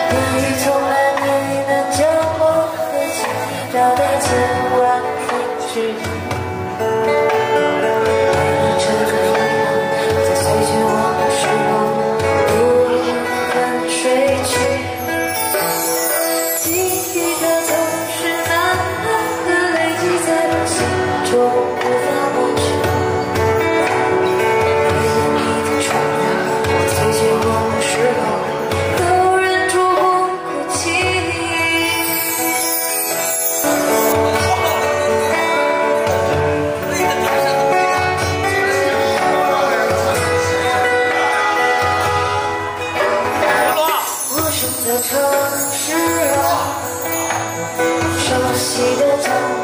言语从来没能将我的情表达千万分之一。陪着这个风浪，在最绝望的时候，不肯睡去。记忆它总是慢慢地累积在我心中，无法抹去。为了你的重要，在最绝望的时候。 的城市啊，熟悉的灯。